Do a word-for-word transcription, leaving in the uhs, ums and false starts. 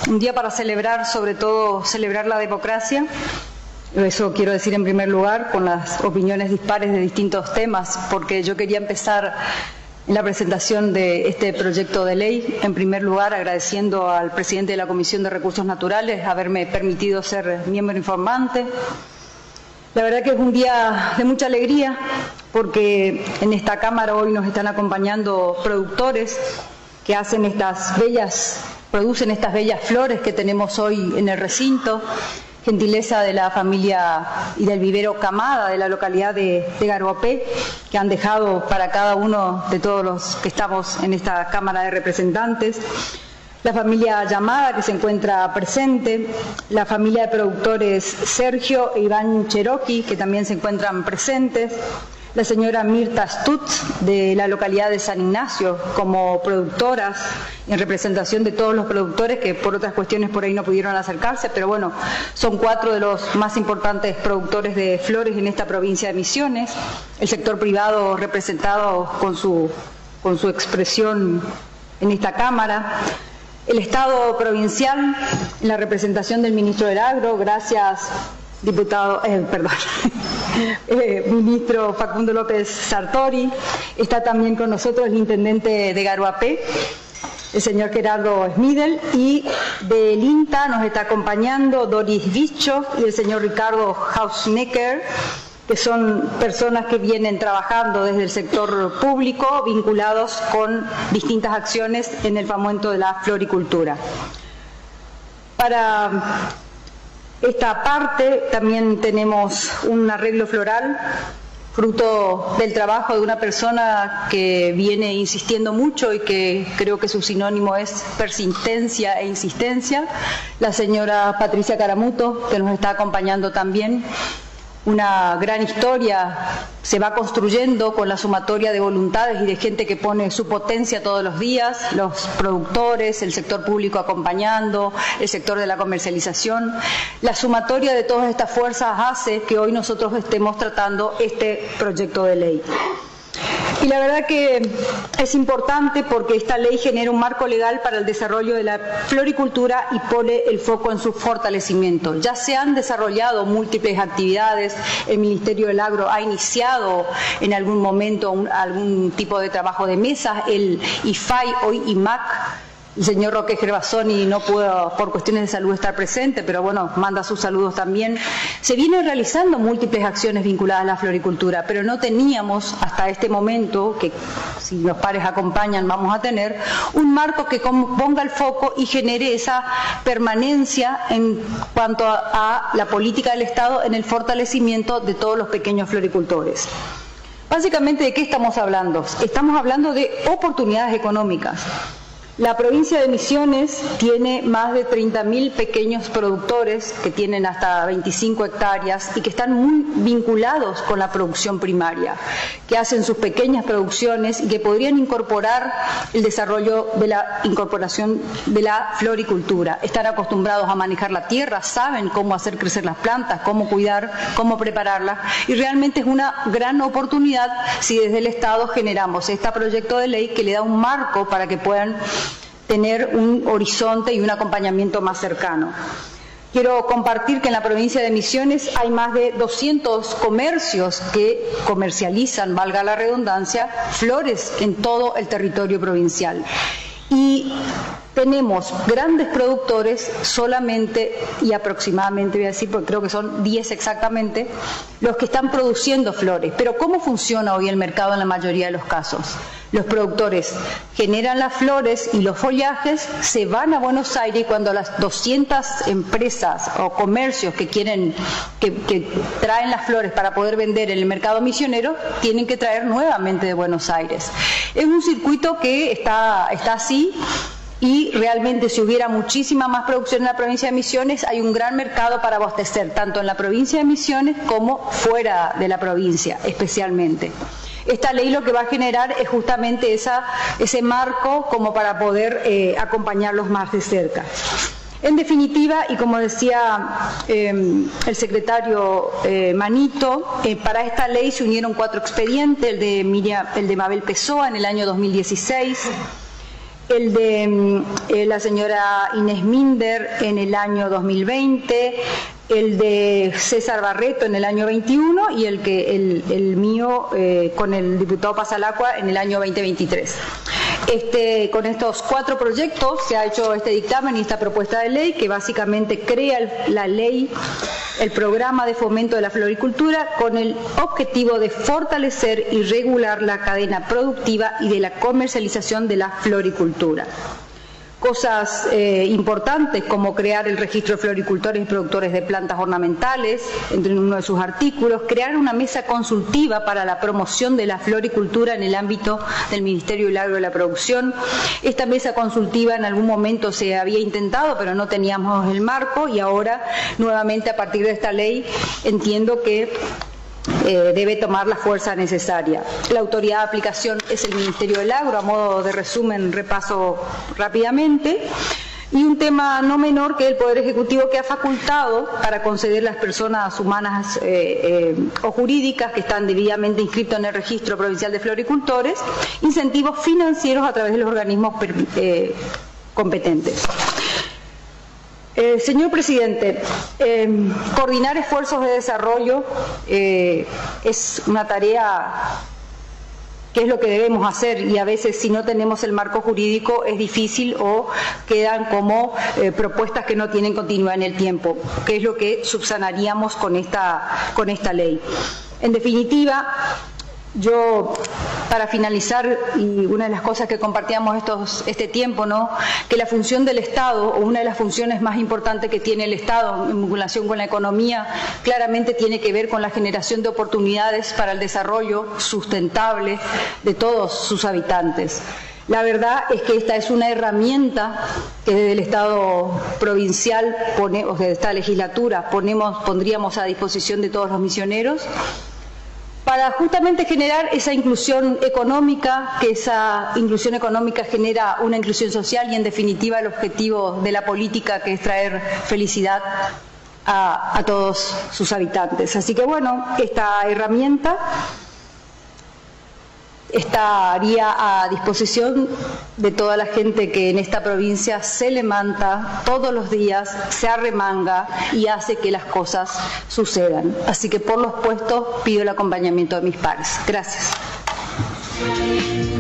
un día para celebrar, sobre todo celebrar la democracia. Eso quiero decir en primer lugar, con las opiniones dispares de distintos temas, porque yo quería empezar la presentación de este proyecto de ley, en primer lugar agradeciendo al presidente de la Comisión de Recursos Naturales haberme permitido ser miembro informante. La verdad que es un día de mucha alegría, porque en esta Cámara hoy nos están acompañando productores que hacen estas bellas, producen estas bellas flores que tenemos hoy en el recinto, gentileza de la familia y del vivero Camada de la localidad de, de Garuapé, que han dejado para cada uno de todos los que estamos en esta Cámara de Representantes, la familia Llamada, que se encuentra presente, la familia de productores Sergio e Iván Cherokee, que también se encuentran presentes, la señora Mirta Stutz, de la localidad de San Ignacio, como productoras, en representación de todos los productores que por otras cuestiones por ahí no pudieron acercarse, pero bueno, son cuatro de los más importantes productores de flores en esta provincia de Misiones, el sector privado representado con su, con su expresión en esta Cámara, el Estado provincial, en la representación del ministro del Agro, gracias, diputado, eh, perdón, eh, ministro Facundo López Sartori, está también con nosotros el intendente de Garuapé, el señor Gerardo Smidel, y del INTA nos está acompañando Doris Bischoff y el señor Ricardo Hausnecker, que son personas que vienen trabajando desde el sector público vinculados con distintas acciones en el fomento de la floricultura. Para esta parte también tenemos un arreglo floral, fruto del trabajo de una persona que viene insistiendo mucho y que creo que su sinónimo es persistencia e insistencia, la señora Patricia Caramuto, que nos está acompañando también. Una gran historia se va construyendo con la sumatoria de voluntades y de gente que pone su potencia todos los días, los productores, el sector público acompañando, el sector de la comercialización. La sumatoria de todas estas fuerzas hace que hoy nosotros estemos tratando este proyecto de ley. Y la verdad que es importante porque esta ley genera un marco legal para el desarrollo de la floricultura y pone el foco en su fortalecimiento. Ya se han desarrollado múltiples actividades, el Ministerio del Agro ha iniciado en algún momento un, algún tipo de trabajo de mesa, el I F A I, hoy I M A C. El señor Roque Gervasoni no pudo por cuestiones de salud estar presente, pero bueno, manda sus saludos también. Se vienen realizando múltiples acciones vinculadas a la floricultura, pero no teníamos hasta este momento, que si los pares acompañan vamos a tener, un marco que ponga el foco y genere esa permanencia en cuanto a, a la política del Estado en el fortalecimiento de todos los pequeños floricultores. Básicamente, ¿de qué estamos hablando? Estamos hablando de oportunidades económicas. La provincia de Misiones tiene más de treinta mil pequeños productores que tienen hasta veinticinco hectáreas y que están muy vinculados con la producción primaria, que hacen sus pequeñas producciones y que podrían incorporar el desarrollo de la incorporación de la floricultura. Están acostumbrados a manejar la tierra, saben cómo hacer crecer las plantas, cómo cuidar, cómo prepararlas, y realmente es una gran oportunidad si desde el Estado generamos este proyecto de ley que le da un marco para que puedan tener un horizonte y un acompañamiento más cercano. Quiero compartir que en la provincia de Misiones hay más de doscientos comercios que comercializan, valga la redundancia, flores en todo el territorio provincial. Y tenemos grandes productores solamente, y aproximadamente voy a decir, porque creo que son diez exactamente, los que están produciendo flores. Pero ¿cómo funciona hoy el mercado en la mayoría de los casos? Los productores generan las flores y los follajes, se van a Buenos Aires, y cuando las doscientas empresas o comercios que quieren, que, que traen las flores para poder vender en el mercado misionero, tienen que traer nuevamente de Buenos Aires. Es un circuito que está, está así, y realmente si hubiera muchísima más producción en la provincia de Misiones, hay un gran mercado para abastecer, tanto en la provincia de Misiones como fuera de la provincia, especialmente. Esta ley lo que va a generar es justamente esa, ese marco como para poder eh, acompañarlos más de cerca. En definitiva, y como decía eh, el secretario eh, Manito, eh, para esta ley se unieron cuatro expedientes, el de, Miriam, el de Mabel Pessoa en el año dos mil dieciséis, el de eh, la señora Inés Minder en el año dos mil veinte, el de César Barreto en el año veintiuno y el, que, el, el mío eh, con el diputado Pasalacqua en el año veinte veintitrés. Este, con estos cuatro proyectos se ha hecho este dictamen y esta propuesta de ley que básicamente crea el, la ley, el programa de fomento de la floricultura con el objetivo de fortalecer y regular la cadena productiva y de la comercialización de la floricultura. Cosas eh, importantes como crear el registro de floricultores y productores de plantas ornamentales, entre uno de sus artículos, crear una mesa consultiva para la promoción de la floricultura en el ámbito del Ministerio del Agro y la Producción. Esta mesa consultiva en algún momento se había intentado, pero no teníamos el marco y ahora nuevamente a partir de esta ley entiendo que Eh, debe tomar la fuerza necesaria. La autoridad de aplicación es el Ministerio del Agro, a modo de resumen repaso rápidamente, y un tema no menor que el Poder Ejecutivo que ha facultado para conceder a las personas humanas eh, eh, o jurídicas que están debidamente inscritas en el Registro Provincial de Floricultores incentivos financieros a través de los organismos eh, competentes. Eh, señor Presidente, eh, coordinar esfuerzos de desarrollo eh, es una tarea que es lo que debemos hacer y a veces si no tenemos el marco jurídico es difícil o quedan como eh, propuestas que no tienen continuidad en el tiempo, que es lo que subsanaríamos con esta, con esta ley. En definitiva, yo, para finalizar, y una de las cosas que compartíamos estos, este tiempo, ¿no?, que la función del Estado, o una de las funciones más importantes que tiene el Estado en vinculación con la economía, claramente tiene que ver con la generación de oportunidades para el desarrollo sustentable de todos sus habitantes. La verdad es que esta es una herramienta que desde el Estado provincial, pone, o desde esta legislatura, ponemos, pondríamos a disposición de todos los misioneros, para justamente generar esa inclusión económica, que esa inclusión económica genera una inclusión social y en definitiva el objetivo de la política, que es traer felicidad a, a todos sus habitantes. Así que bueno, esta herramienta estaría a disposición de toda la gente que en esta provincia se levanta todos los días, se arremanga y hace que las cosas sucedan. Así que por los puestos pido el acompañamiento de mis pares. Gracias.